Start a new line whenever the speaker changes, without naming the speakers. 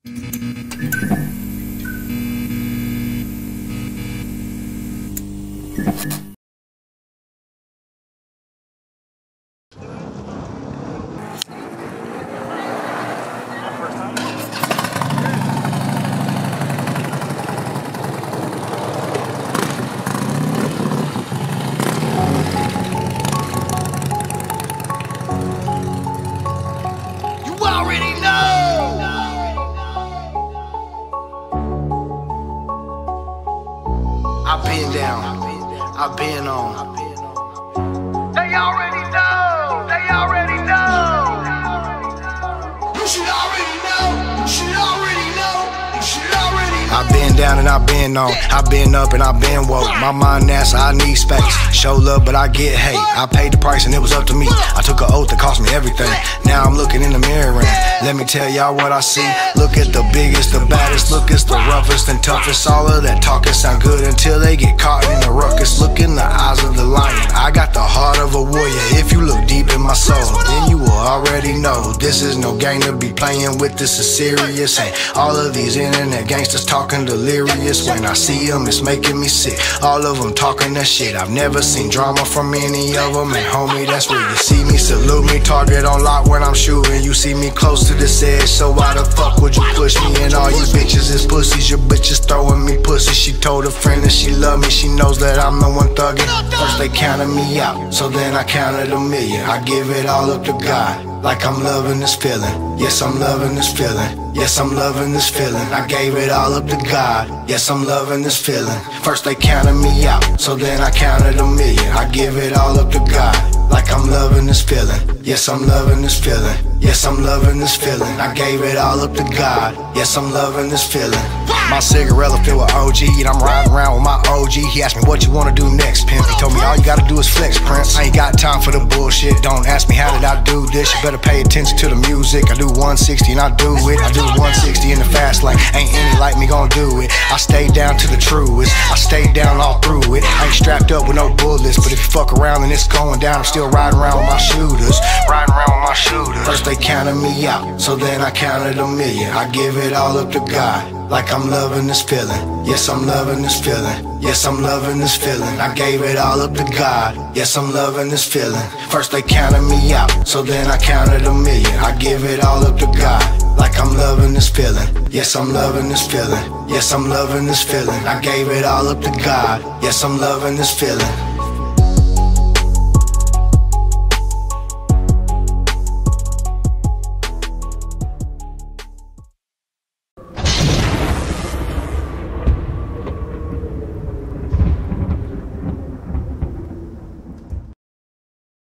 I've been down, I've been on.
They already know, they already know.
You should already know, you should already know, you should already know. I've been down and I've been on. I've been up and I've been woke. My mind NASA, I need space. Show love but I get hate. I paid the price and it was up to me. I took an oath that cost me everything. Now I'm looking in the mirror and let me tell y'all what I see. Look at the biggest, the baddest. Look, it's the roughest and toughest. All of that talking sound good until they get caught in the ruckus. Look in the eyes of the lion. I got the heart of a warrior. If you look deep in my soul, then you will already know this is no game to be playing with. This is serious. Ain't all of these internet gangsters talking delirious. When I see them, it's making me sick. All of them talking that shit. I've never seen drama from any of them. And homie, that's where you see me. Salute me, target on lock when I'm shooting. You see me close to this edge, so why the fuck would you push me? And all you bitches is pussies. Your bitch is throwing me pussy. She told a friend that she love me. She knows that I'm the one thugging. First they counted me out, so then I counted a million. I give it all up to God, like I'm loving this feeling. Yes, I'm loving this feeling. Yes, I'm loving this feeling. I gave it all up to God. Yes, I'm loving this feeling. First they counted me out, so then I counted a million. I give it all up to God, like I'm loving this feeling. Yes, I'm loving this feeling. Yes, I'm loving this feeling. I gave it all up to God. Yes, I'm loving this feeling. My cigarette filled with OG, and I'm riding around with my OG. He asked me what you wanna do next, pimp. He told me all you gotta do is flex, Prince. I ain't got time for the bullshit. Don't ask me how did I do this. You better pay attention to the music. I do 160 and I do it. I do 160 in the fast lane. Ain't any like me gon' do it. I stay down to the truest. I stay down all through it. I ain't strapped up with no bullets, but if you fuck around and it's going down, I'm still riding around with my shooters. Riding around with my shooters. First they counted me out, so then I counted a million. I give it all up to God, like I'm loving this feeling. Yes, I'm loving this feeling. Yes, I'm loving this feeling. I gave it all up to God. Yes, I'm loving this feeling. First they counted me out, so then I counted a million. I give it all up to God, like I'm loving this feeling. Yes, I'm loving this feeling. Yes, I'm loving this feeling. I gave it all up to God. Yes, I'm loving this feeling.